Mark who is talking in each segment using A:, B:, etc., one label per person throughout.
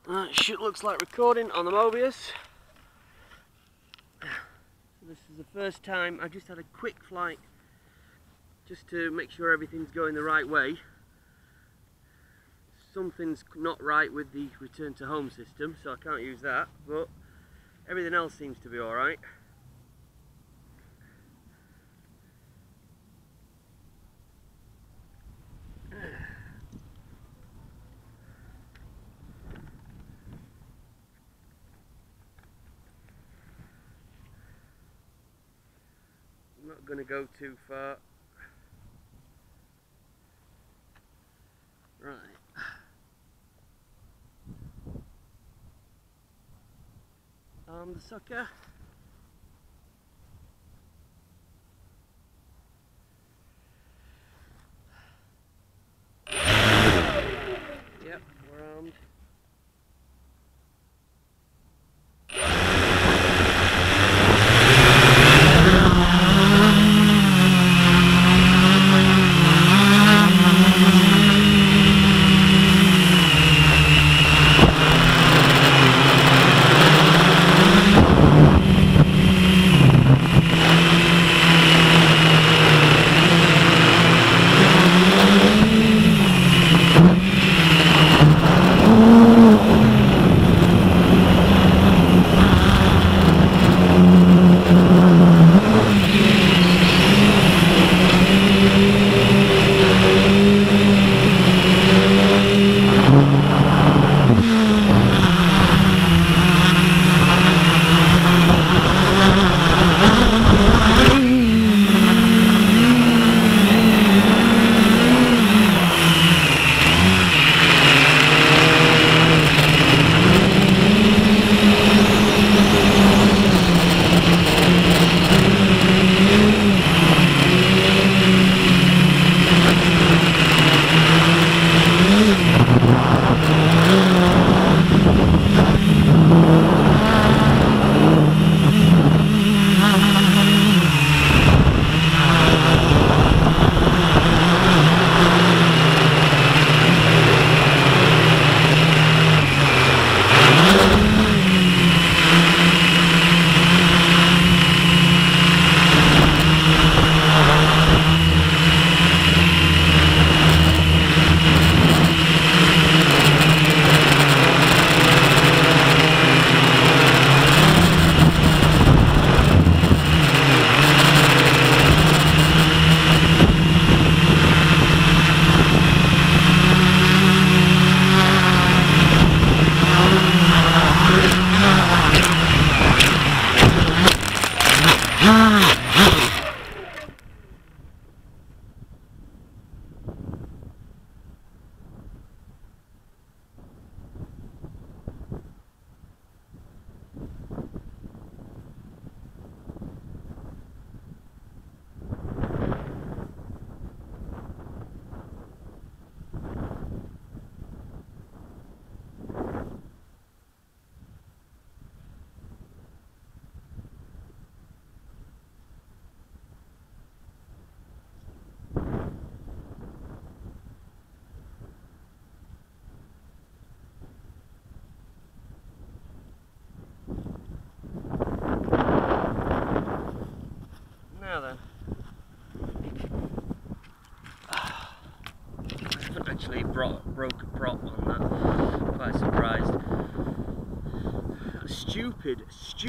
A: Shit looks like recording on the Mobius. This is the first time I've just had a quick flight just to make sure everything's going the right way. Something's not right with the return to home system, so I can't use that, but everything else seems to be alright. I'm not going to go too far. Right. Arm the sucker. Yep, we're armed. Now then, I haven't actually broke a prop on that, quite surprised. Stupid,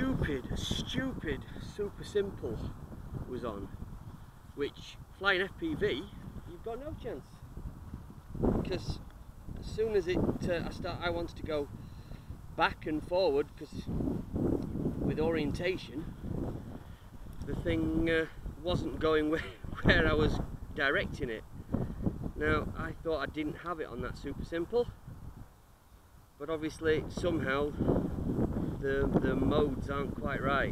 A: super simple was on, which flying FPV, you've got no chance. Because as soon as I wanted to go back and forward, because with orientation, the thing wasn't going where I was directing it. Now, I thought I didn't have it on that super simple, but obviously somehow the modes aren't quite right.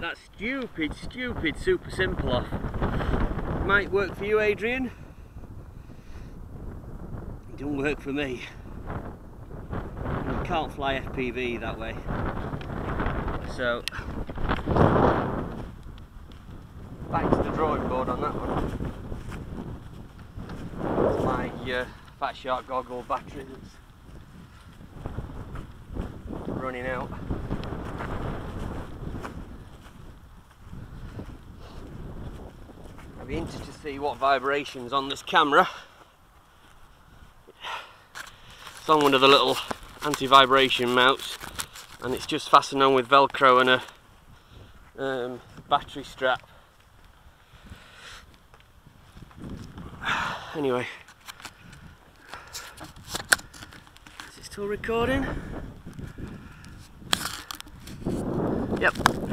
A: that stupid super simple off. Might work for you, Adrian. It don't work for me. You can't fly FPV that way. So back to the drawing board on that one. It's my Fat Shark goggle battery that's running out. I'd be interested to see what vibrations on this camera. It's on one of the little anti-vibration mounts, and it's just fastened on with Velcro and a battery strap. Anyway, is it still recording? Yep.